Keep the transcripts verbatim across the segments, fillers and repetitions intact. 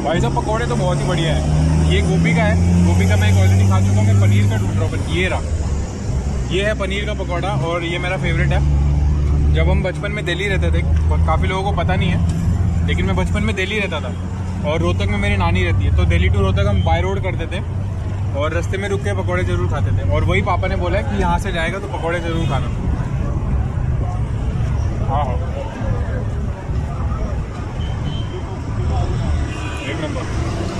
भाई साहब पकौड़े तो बहुत ही बढ़िया है। ये गोभी का है, गोभी का मैं एक ऑलरेडी खा चुका हूँ। मैं पनीर का ढूंढ रहा हूँ, ये रहा, ये है पनीर का पकौड़ा और ये मेरा फेवरेट है। जब हम बचपन में दिल्ली रहते थे, काफ़ी लोगों को पता नहीं है लेकिन मैं बचपन में दिल्ली रहता था और रोहतक में मेरी नानी रहती है, तो दिल्ली टू रोहतक हम बाय रोड करते थे और रास्ते में रुक के पकौड़े ज़रूर खाते थे। और वही पापा ने बोला है कि यहाँ से जाएगा तो पकौड़े ज़रूर खाना। हाँ हाँ एक नंबर।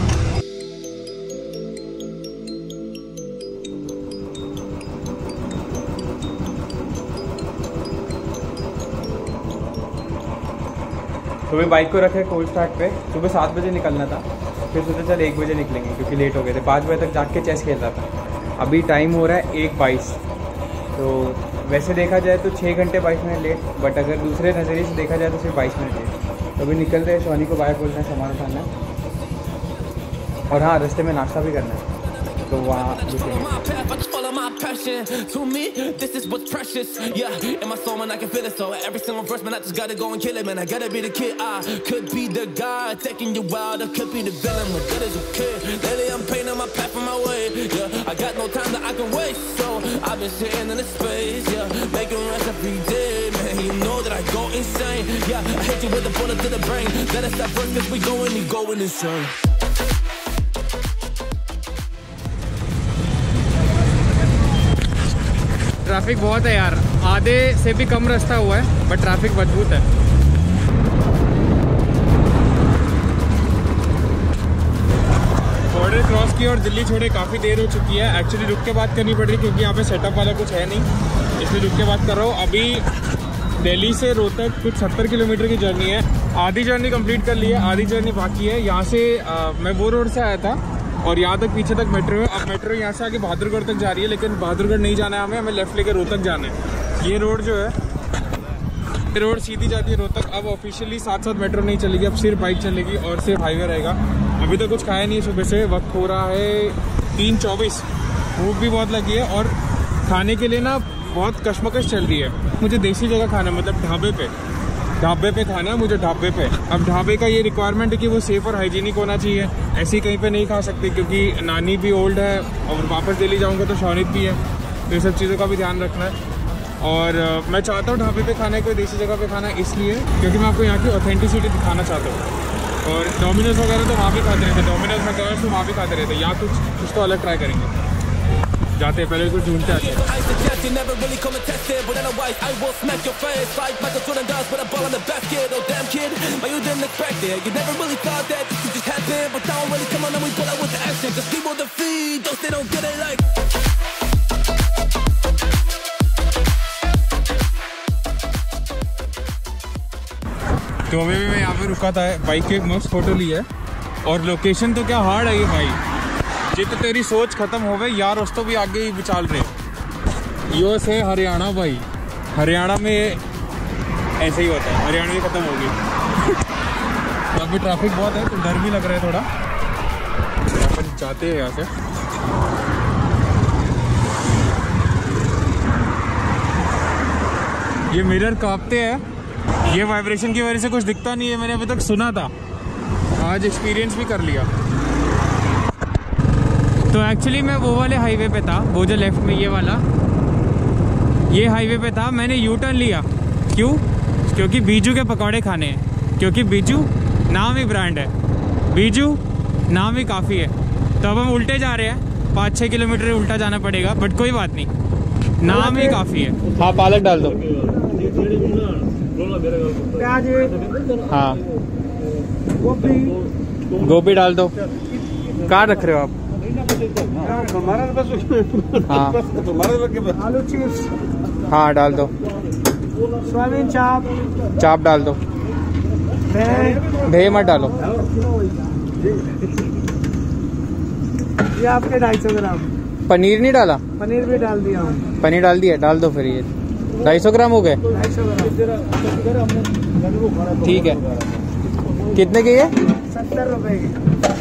सुबह बाइक को रखे कोल्ड स्टार्ट पे, सुबह सात बजे निकलना था, फिर सोचा चल एक बजे निकलेंगे क्योंकि लेट हो गए थे। पाँच बजे तक जाग के चेस खेल रहा था। अभी टाइम हो रहा है एक बाईस, तो वैसे देखा जाए तो छः घंटे बाईस मिनट लेट, बट अगर दूसरे नज़रिए से देखा जाए तो सिर्फ बाईस मिनट लेट। तो अभी निकल रहे हैं, सोनी को बाहर बोलना है, सामान उठाना है और हाँ रास्ते में नाश्ता भी करना है, तो वहाँ passion to me, this is what's precious. Yeah, in my soul, man, I can feel it. So every single verse, man, I just gotta go and kill it, man. I gotta be the kid. I could be the guy taking you wild. I could be the villain, but that is okay. Lately, I'm painting my path on my way. Yeah, I got no time that I can waste. So I've been sitting in the space, yeah, making rest every day, man. You know that I go insane. Yeah, I hit you with a bullet to the brain. Let us stop first, cause we going, you going insane. Traffic बहुत है यार, आधे से भी कम रास्ता हुआ है but traffic मजबूत है। बॉर्डर क्रॉस की और दिल्ली छोड़े काफ़ी देर हो चुकी है। एक्चुअली रुक के बात करनी पड़ रही क्योंकि यहाँ पे सेटअप वाला कुछ है नहीं, इसलिए रुक के बात कर रहा हूँ। अभी दिल्ली से रोहतक कुछ सत्तर किलोमीटर की जर्नी है। आधी जर्नी कंप्लीट कर ली है, आधी जर्नी बाकी है। यहाँ से आ, मैं वो रोड से आया था और यहाँ तक पीछे तक मेट्रो है। अब मेट्रो यहाँ से आगे बहादुरगढ़ तक जा रही है, लेकिन बहादुरगढ़ नहीं जाना है हमें, हमें लेफ्ट लेकर रोहतक जाना है। ये रोड जो है, ये रोड सीधी जाती है रोहतक। अब ऑफिशियली साथ साथ मेट्रो नहीं चलेगी, अब सिर्फ बाइक चलेगी और सिर्फ हाईवे रहेगा। अभी तो कुछ खाया नहीं है सुबह से, वक्त हो रहा है तीन चौबीस, भूख भी बहुत लगी है और खाने के लिए ना बहुत कशमकश चल रही है। मुझे देसी जगह खाना है, मतलब ढाबे पे ढाबे पे खाना है मुझे, ढाबे पे। अब ढाबे का ये रिक्वायरमेंट है कि वो सेफ़ और हाइजीनिक होना चाहिए, ऐसे ही कहीं पे नहीं खा सकते क्योंकि नानी भी ओल्ड है और वापस दिल्ली जाऊंगा तो शौनित भी है, तो ये सब चीज़ों का भी ध्यान रखना है। और uh, मैं चाहता हूँ ढाबे पे खाना है, कोई देसी जगह पे खाना है, इसलिए क्योंकि मैं आपको यहाँ की ऑथेंटिसिटी दिखाना चाहता हूँ। और डोमिनोज वगैरह तो वहाँ भी खाते रहते, डोमिनोज मैकडॉनल्ड्स तो वहाँ भी खाते रहते, यहाँ कुछ कुछ तो अलग ट्राई करेंगे। जाते हैं पहले कुछ ढूंढते आते हैं। तो अभी भी मैं यहाँ पे रुका था, बाइक की एक मस्त फोटो ली है और लोकेशन तो क्या हार्ड है ये भाई, जित तेरी सोच खत्म हो गई यार, उस तो भी आगे ही विचाल रहे। यूएस है हरियाणा भाई, हरियाणा में ऐसे ही होता है, हरियाणा भी खत्म होगी। अभी ट्रैफिक बहुत है तो डर भी लग रहा है थोड़ा। अपन जाते हैं यहाँ से। ये मिरर कांपते हैं, ये वाइब्रेशन की वजह से कुछ दिखता नहीं है, मैंने अभी तक सुना था, आज एक्सपीरियंस भी कर लिया। तो एक्चुअली मैं वो वाले हाईवे पे था, वो जो लेफ्ट में ये वाला, ये हाईवे पे था। मैंने यू टर्न लिया, क्यों? क्योंकि बीजू के पकौड़े खाने हैं, क्योंकि बीजू नाम ही ब्रांड है, बीजू नाम ही काफ़ी है। तो अब हम उल्टे जा रहे हैं, पाँच छः किलोमीटर उल्टा जाना पड़ेगा, बट कोई बात नहीं, नाम ही काफ़ी है। हाँ पालक डाल दो, हाँ गोभी डाल दो। कहाँ रख रहे हो आप? हाँ आलू चिप्स, हाँ डाल दो। सोयाबीन चाप, चाप डाल दो। दही मत डालो। ये आपके ढाई सौ ग्राम। पनीर नहीं डाला? पनीर भी डाल दिया हूँ। पनीर डाल दिया, डाल दो फिर। ये ढाई सौ ग्राम हो गए? ढाई सौ ग्राम। ठीक है। कितने के ये? सत्तर रुपए के।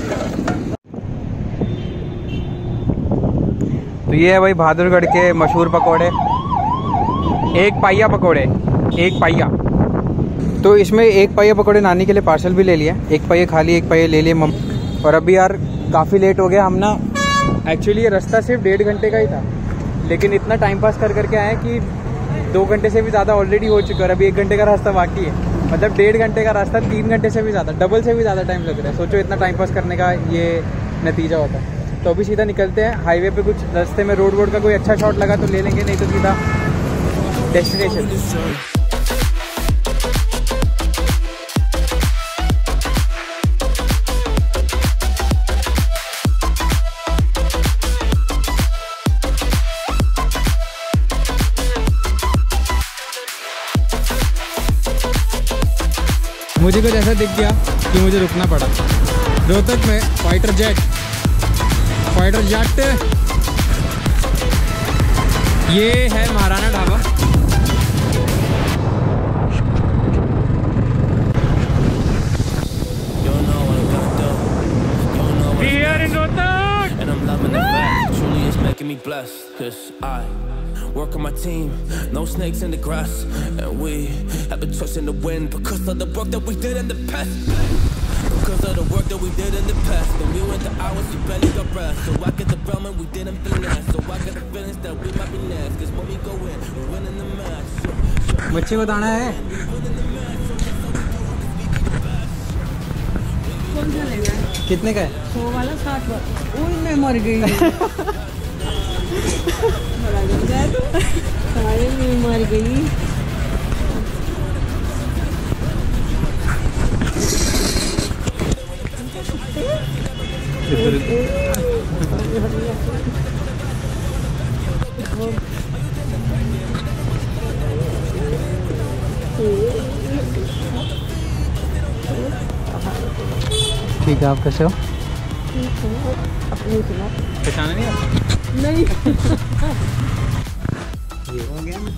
तो ये है भाई बहादुरगढ़ के मशहूर पकोड़े, एक पाइया पकोड़े, एक पाइया। तो इसमें एक पाइया पकोड़े नानी के लिए पार्सल भी ले लिया, एक पाइया खा लिए, एक पाइया ले लिए और अभी यार काफ़ी लेट हो गया हम ना। एक्चुअली ये रास्ता सिर्फ डेढ़ घंटे का ही था, लेकिन इतना टाइम पास कर करके आए कि दो घंटे से भी ज़्यादा ऑलरेडी हो चुका है और अभी एक घंटे का रास्ता बाकी है। मतलब डेढ़ घंटे का रास्ता तीन घंटे से भी ज़्यादा, डबल से भी ज़्यादा टाइम लग रहा है। सोचो इतना टाइम पास करने का ये नतीजा होता है। तो अभी सीधा निकलते हैं हाईवे पे। कुछ रास्ते में रोड वोड का कोई अच्छा शॉट लगा तो ले लेंगे, नहीं तो सीधा डेस्टिनेशन। मुझे कुछ ऐसा दिख गया कि मुझे रुकना पड़ा। रोहतक में फाइटर जेट फाइटर जेट ये है Maharana dhaba. We here in Rohtak And I'm loving the fact truly it's making me blessed. Cause I work on my team, no snakes in the grass. And we have been trusting the wind because of the work that we did in the past. Because of the work that we did in the past. When we went the hours, we barely got rest. So I get the realm and we didn't finesse. So I got the feelings that we might be next. Cause when we go in, we win in the match. बच्चे को दाना है। कितने का है? सौ वाला साठ वाला। ओह मैं मर गई। बड़ा गंदा है तो। सारे में मर गई। ठीक है, आप कैसे हो? अपने सुना पहचाना नहीं आप? नहीं। ये हो गया।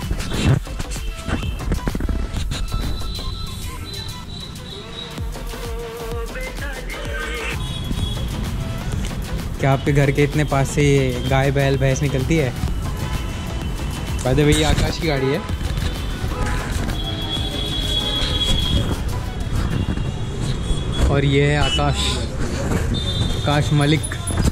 क्या आपके घर के इतने पास से ये गाय बैल भैंस निकलती है? बाय द वे ये आकाश की गाड़ी है। और ये है आकाश आकाश मलिक।